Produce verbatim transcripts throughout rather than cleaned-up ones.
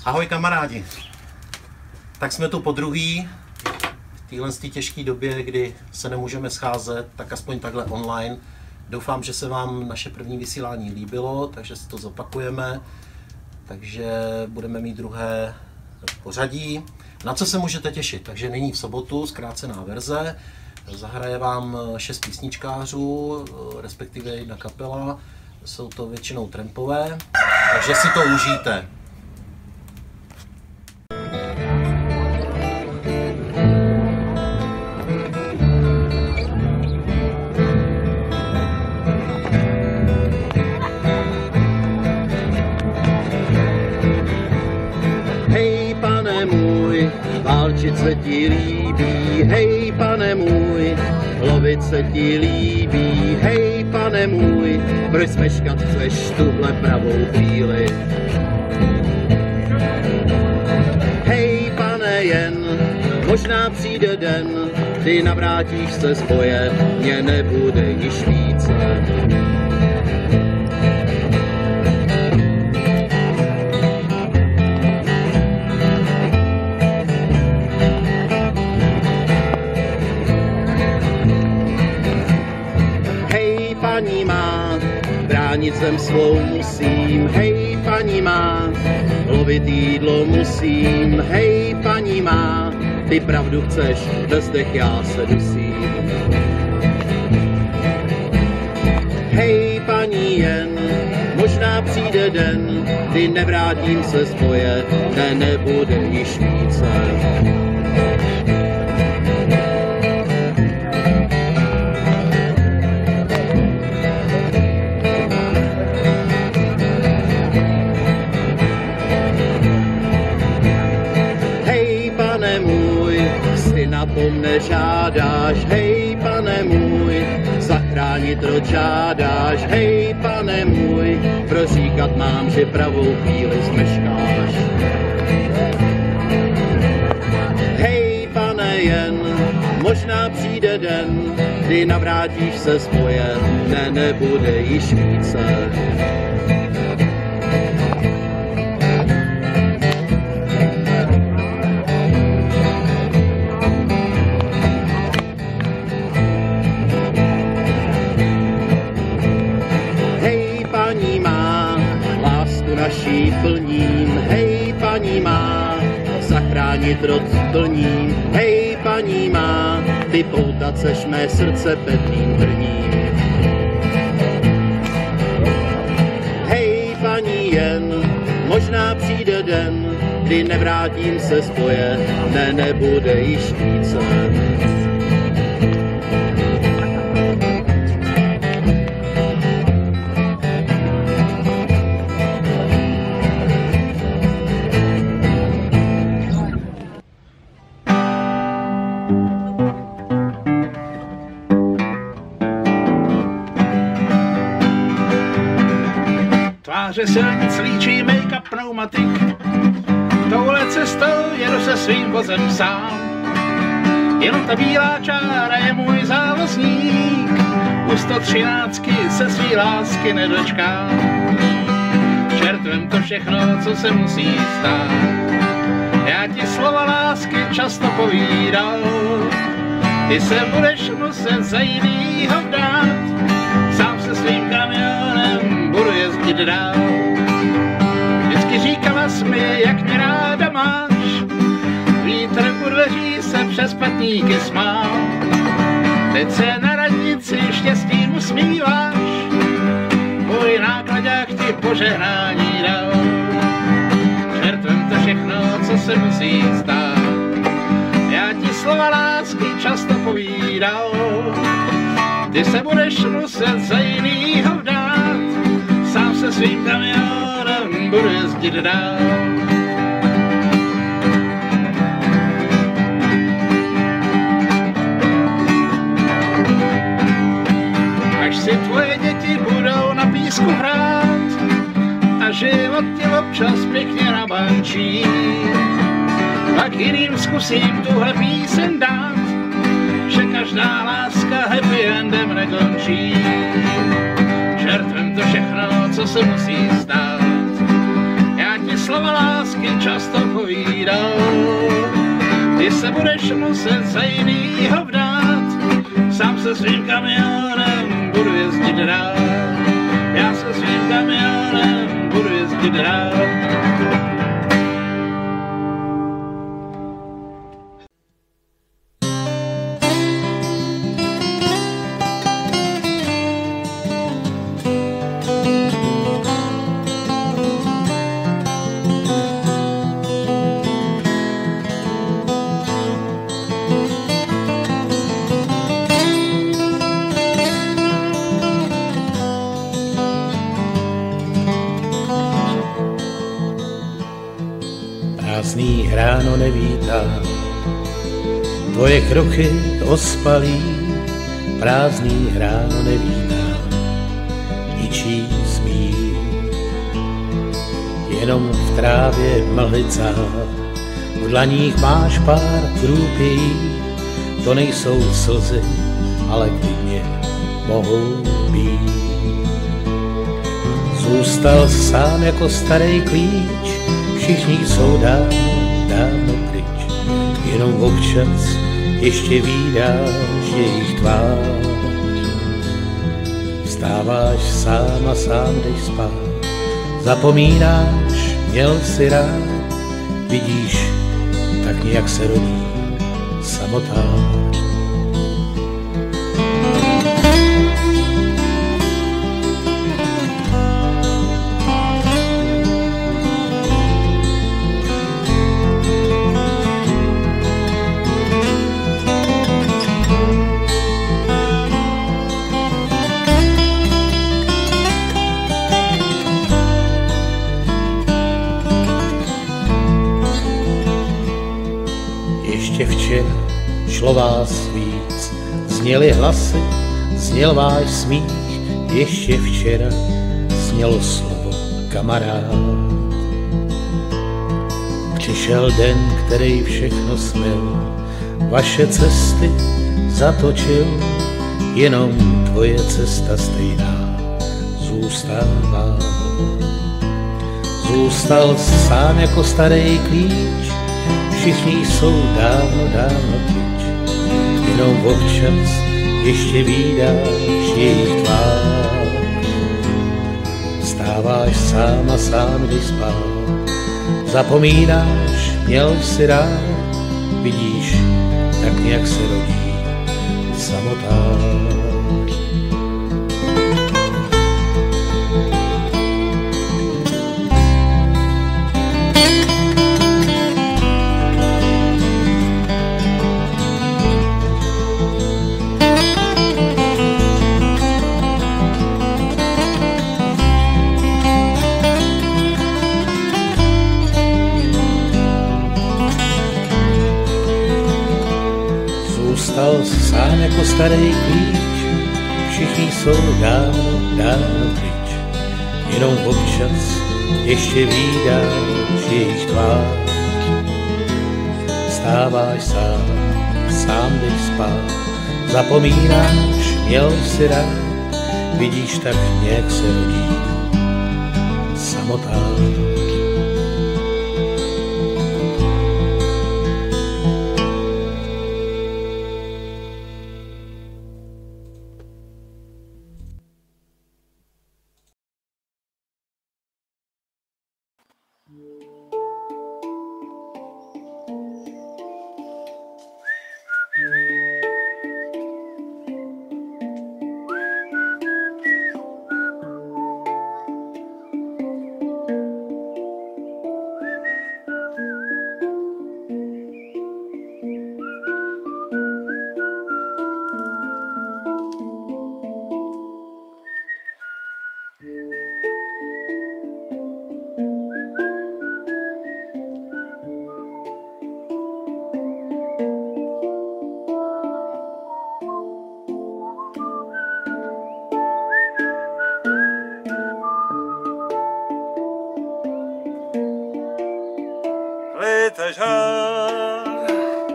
Ahoj kamarádi, tak jsme tu po druhý, v téhle těžké době, kdy se nemůžeme scházet, tak aspoň takhle online. Doufám, že se vám naše první vysílání líbilo, takže si to zopakujeme, takže budeme mít druhé pořadí. Na co se můžete těšit? Takže nyní v sobotu zkrácená verze, zahraje vám šest písničkářů, respektive jedna kapela, jsou to většinou trampové, takže si to užijte. Válčit se ti líbí, hej pane můj, lovit se ti líbí, hej pane můj, proč smeškat chceš tuhle pravou chvíli? Hej pane jen, možná přijde den, kdy navrátíš se z boje, mě nebude již více. Paní má, bránit zem svou musím, hej paní má, lovit jídlo musím, hej paní má, ty pravdu chceš, bez dech já se dusím. Hej paní jen, možná přijde den, kdy nevrátím se z boje, ne nebude již více. Na tom nežádáš, hej pane můj, zachránit rod žádáš, hej pane můj, proříkat mám, že pravou chvíli zmeškáš. Hej pane jen, možná přijde den, kdy navrátíš se z boje, ne nebude již více. Naší plním, hej paní má, zachránit rod plním, hej paní má, ty poutat seš mé srdce pevným brním. Hej paní jen, možná přijde den, kdy nevrátím se z boje, ne nebude již více. Tváře silnic líčí make-up pneumatik, touhle cestou jedu se svým vozem sám. Jenom ta bílá čára je můj závozník, u sto třináctky se svý lásky nedočkám. Čertvem to všechno, co se musí stát, já ti slova lásky často povídal, ty se budeš muset za jinýho vdát, sám se svým kamionem budu jezdit dál. Vždycky říkala jsi mi, jak mě ráda máš, vítr u dveří se přes patníky smál. Teď se na radnici štěstím usmíváš, můj nákladák ti požehnání dal. Čertvem to všechno, co se musí stát, já ti slova lásky často povídal, ty se budeš muset za jinýho vdát, sám se svým kamionem budu jezdit dál. Až si tvoje děti budou na písku hrát a život ti občas pěkně nabančí, pak jiným zkusím tuhle píseň dát, že každá láska happy endem nekončí. Čertvem to všechno, co se musí stát, já ti slova lásky hezky často povídal. Ty se budeš muset za jinýho vdát, sám se svým kamionem budu jezdit rád. Já se svým kamionem budu jezdit rád. Prázdný ráno nevítá, tvoje kroky ospalý. Prázdný ráno nevítá, ničí smích. Jenom v trávě mlhicá, v dlaních máš pár krůpí. To nejsou slzy, ale klidně mohou být. Zůstal sám jako starý klíč, všichni jsou dávno, dávno pryč, jenom občas ještě vídáš jejich tvář. Vstáváš sám a sám jdeš spát, zapomínáš, měl si rád, vidíš, tak nějak se rodí samotář. Ještě včera šlo vás víc, zněly hlasy, zněl váš smích. Ještě včera znělo slovo kamarád. Přišel den, který všechno smil, vaše cesty zatočil, jenom tvoje cesta stejná zůstává. Zůstal sám jako starý klíč, všichni jsou dávno, dávno pryč, jenom občas ještě vídáš jejich tvář. Vstáváš sám a sám jdeš spát, zapomínáš, měl si rád, vidíš, tak nějak se rodí samotář. Zůstal sám jako starý klíč, všichni jsou dávno, dávno pryč, jenom občas ještě vídáš jejich tvář. Vstáváš sám, sám jdeš spát, zapomínáš, měl si rád, vidíš, tak nějak se rodí samotář. Léte žár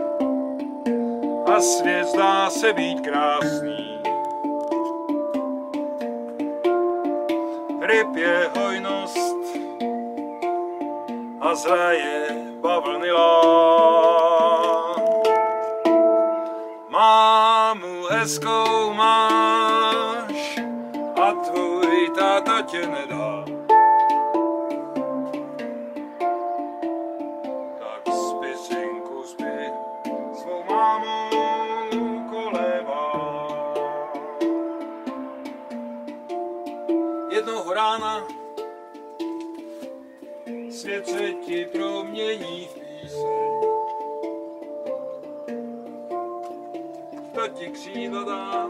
a svět zdá se být krásný. Ryb je hojnost a zraje bavlny lán. Mámu hezkou máš a tvůj táta tě nedá. Tak spi, synku, spi, svou mámu kolébá. Jednoho rána svět se ti promění v píseň. To ti křídla dá,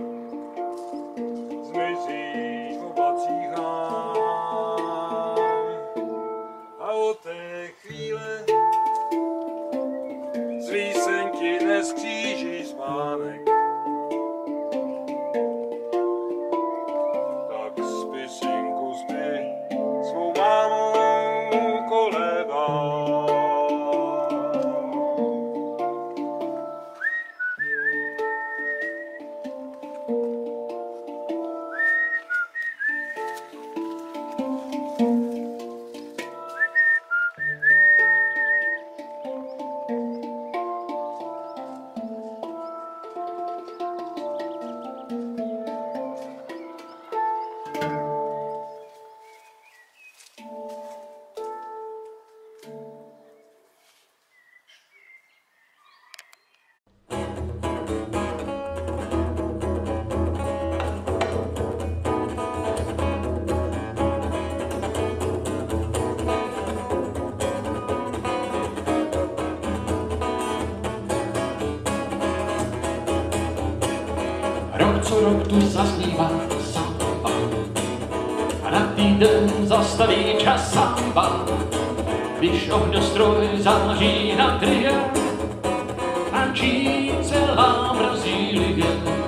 zmizíš v oblacích nám. A od té chvíle zlý sen ti neskříží spánek. Tak spi, synku, spi, svou mámu kolébá. Rok co rok tu zaznívá samba a na týden zastaví čas samba. Když ohňostroj září na trie, tančí celá Brazílie.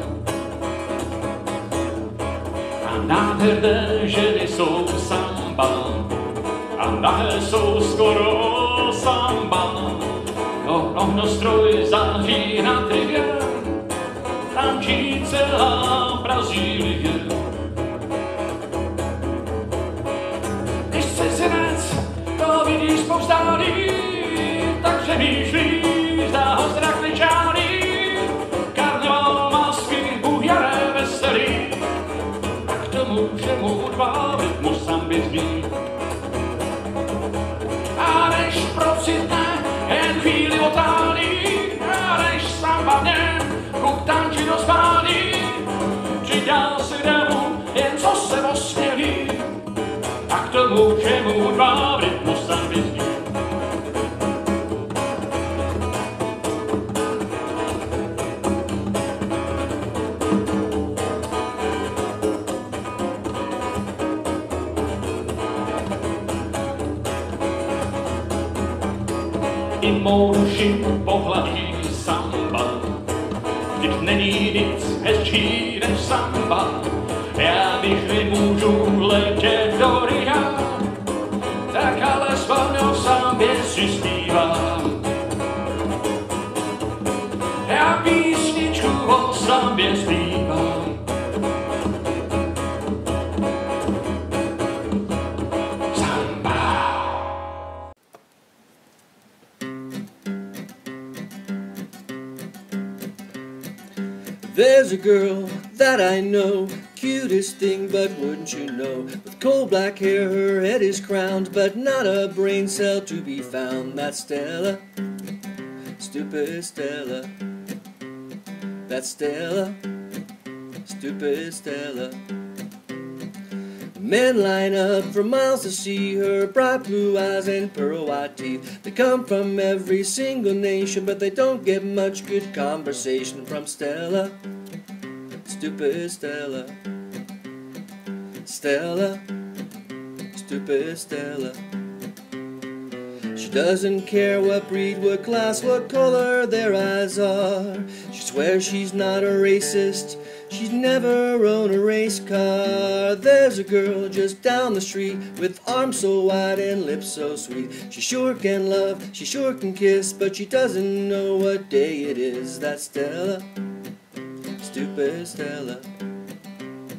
A nádherné ženy jsou samba a nahé jsou skoro samba. No, ohňostroj září na trie, tančí celá Brazílie. Když cizinec to vidí zpovzdálí, tak přemýšlí, zdá ho zrak nečálí. Karneval masky, bujaré veselí, a k tomu všemu dva rytmu samby zní. A než procitne, jen chvíli otálí, a než samba v něm chuk tančí do spání, přidá si demu, jen co se osmělí, a k tomu všemu dva v rytmu samby zní. I mou duši pohladí samba, když není nic hezčí než samba. Já když nemůžu letět do Ria, tak ale s o sambě si zpívám. Já písničku o sambě zpívám. There's a girl that I know, cutest thing, but wouldn't you know? With coal black hair, her head is crowned, but not a brain cell to be found. That's Stella, stupid Stella. That's Stella, stupid Stella. Men line up for miles to see her bright blue eyes and pearl white teeth. They come from every single nation, but they don't get much good conversation from Stella, stupid Stella. Stella, stupid Stella. She doesn't care what breed, what class, what color their eyes are. She swears she's not a racist, she's never owned a race car. There's a girl just down the street with arms so wide and lips so sweet. She sure can love, she sure can kiss, but she doesn't know what day it is. That's Stella, stupid Stella.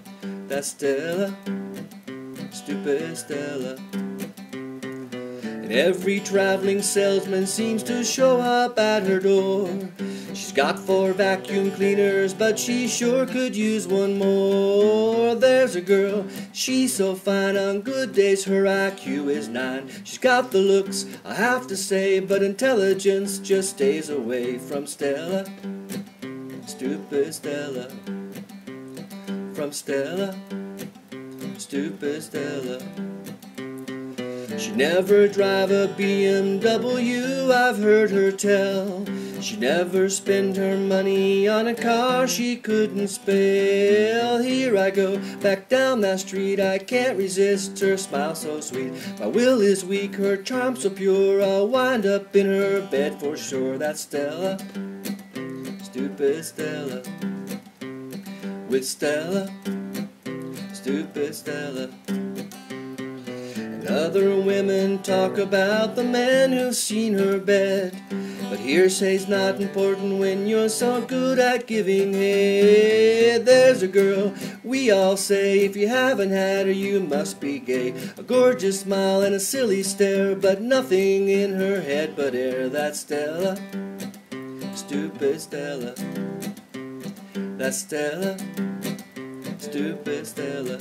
That's Stella, stupid Stella. And every traveling salesman seems to show up at her door. She's got four vacuum cleaners, but she sure could use one more. There's a girl, she's so fine, on good days her I Q is nine. She's got the looks, I have to say, but intelligence just stays away from Stella. Stupid Stella. From Stella. Stupid Stella. She'd never drive a B M W, I've heard her tell. She'd never spend her money on a car she couldn't spell. Here I go, back down that street, I can't resist her smile so sweet. My will is weak, her charm so pure, I'll wind up in her bed for sure. That's Stella, stupid Stella. With Stella, stupid Stella. And other women talk about the man who's seen her bed, but hearsay's not important when you're so good at giving head. There's a girl, we all say, if you haven't had her you must be gay. A gorgeous smile and a silly stare, but nothing in her head but air. That's Stella, stupid Stella. That's Stella, stupid Stella.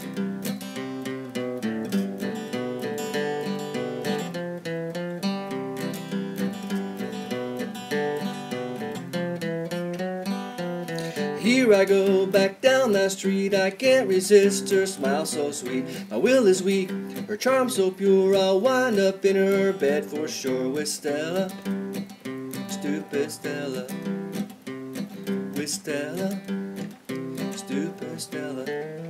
Here I go, back down that street, I can't resist her smile so sweet. My will is weak, her charm so pure, I'll wind up in her bed for sure. With Stella, stupid Stella. With Stella, stupid Stella.